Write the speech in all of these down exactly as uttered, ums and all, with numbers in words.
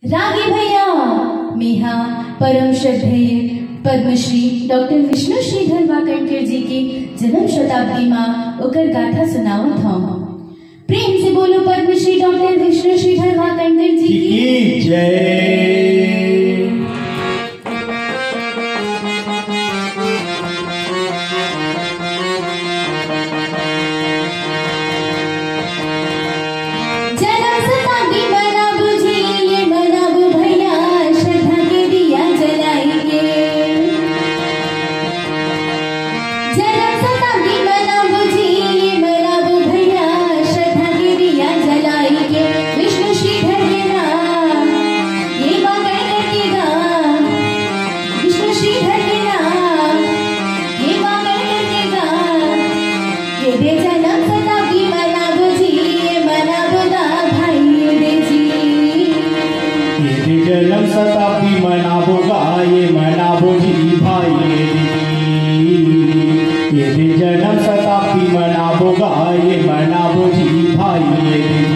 रागी भैया मेहा परम श्रद्धेय पद्मश्री डॉक्टर विष्णु श्रीधर वाकणकर जी की जन्म शताब्दी में ओकर गाथा सुनावत हूँ। प्रेम से बोलो पद्मश्री डॉक्टर विष्णु श्रीधर वाकणकर जी की जय। जन्म शताब्दी मनाबोगा ये मनाबो जी भाई ये जन्म शताब्दी मनाबोगा ये मनाबो जी भाई।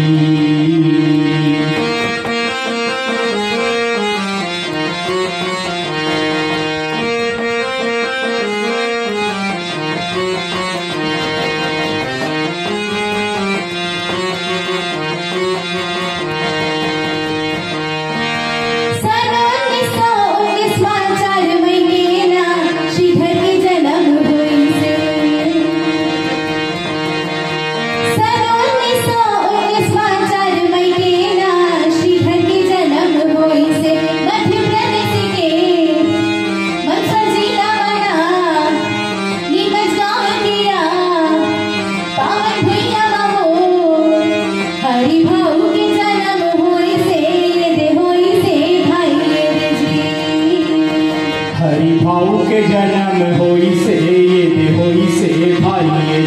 हरि भाऊ के जन्म होई से ये दे होई से भाई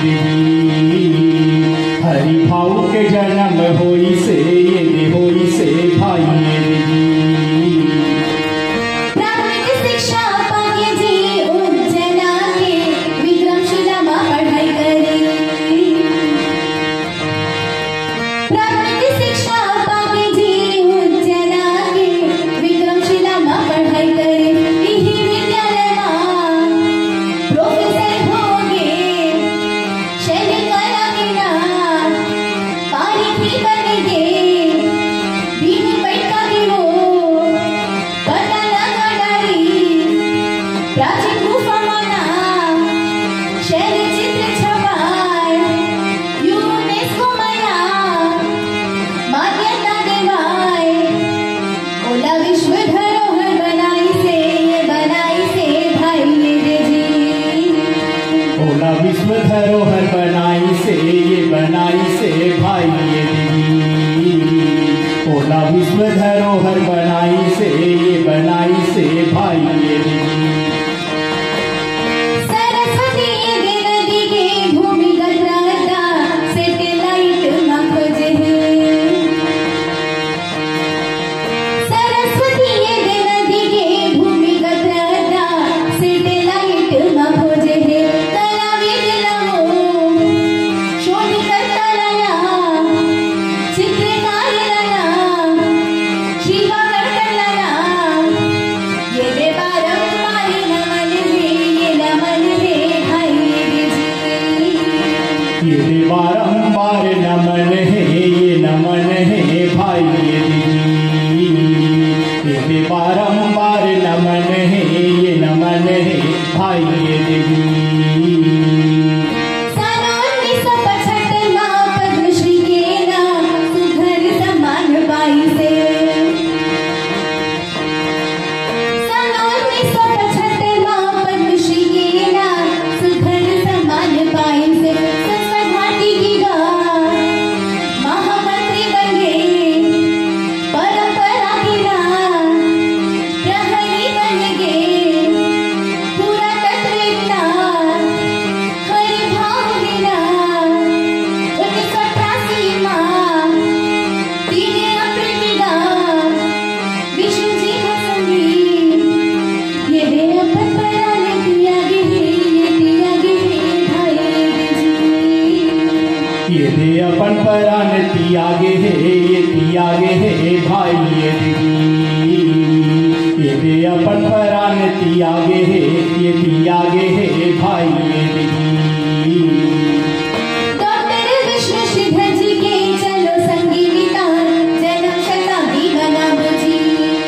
हरि भाऊ के जन्म होई से ये दे होई से भाई। ओला विश्व धरोहर बनाई से ये बनाई से भाई ओला विश्व धरोहर बनाई से ये बनाई से भाई। ये बारंबार नमन है ये नमन है भाई ये बारंबार नमन है ये नमन है भाई। ये दे अपन परान तियागे है ये तियागे है भाई ये परंपरा ने त्यागे है, ये त्यागे है भाई ये दी। डॉक्टर विष्णु श्रीधर जी के चलो संगी वितान, जन्म शताब्दी मनाओ जी।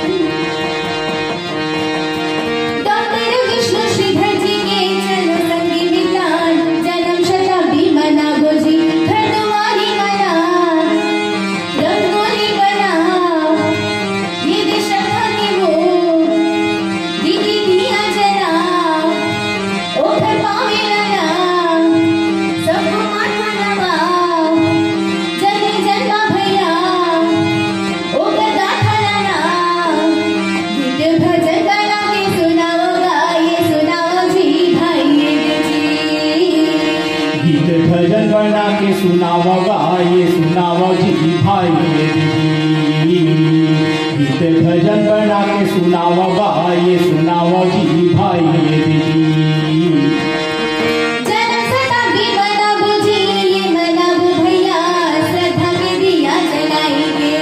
डॉक्टर विष्णु श्रीधर जी के चलो संगी वितान, जन्म शताब्दी मनाओ जी। घर दुआरी बना, रंगोली बना, ये देश अपनी वो दीदी दिया जला, ओ घर पावे लना, सबको मान मनवा, जन्मे जन्मा भैया, ओ घर गाथा लना। गीत भजन बना के सुनाओगा, ये सुनाओ जी भाई ये जी। गीत भजन बना के सुनावगा, ये सुनावो जी भाई ये दी। गीत भजन बना के सुनावगा, ये सुनावो जी भाई ये दी। जन्म शताब्दी मनाओ जी, ये मनाओ भैया, श्रद्धा के दिया जलाएंगे।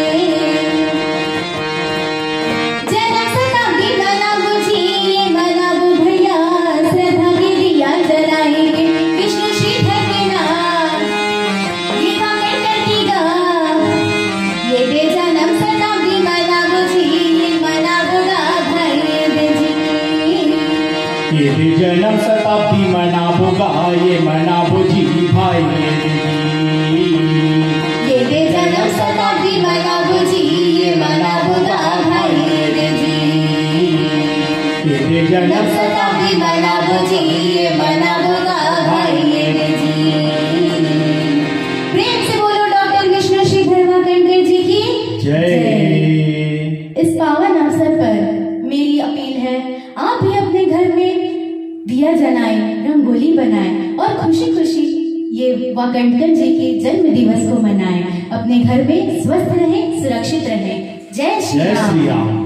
जन्म शताब्दी मनाओ जी, ये मनाओ भैया, श्रद्धा के दिया जलाएंगे। विष्णु श्रीधर के नाम ये गाने करतीगा, ये दे जन्म शताब्दी मनाओ जी, ये मनाओगा भाई ये जी। ये दे जन्म शताब्दी मनावोगा, ये मनावो जी भाई ये दी। ये दे जन्म शताब्दी मनाओ जी, ये मनाओगा भाई ये जी। ये दे जन्म शताब्दी मनाओ जी, ये मनाओगा भाई ये जी। प्रेम से बोलो डॉक्टर विष्णु श्रीधर वाकणकर जी की जय। इस पावन अवसर पर मेरी अपील है, आप भी अपने घर में दिया जलाएं, रंगोली बनाएं और खुशी खुशी ये वाकणकर जी के जन्म दिवस को मनाएं। अपने घर में स्वस्थ रहें, सुरक्षित रहें। जय श्री जय राम। श्री राम।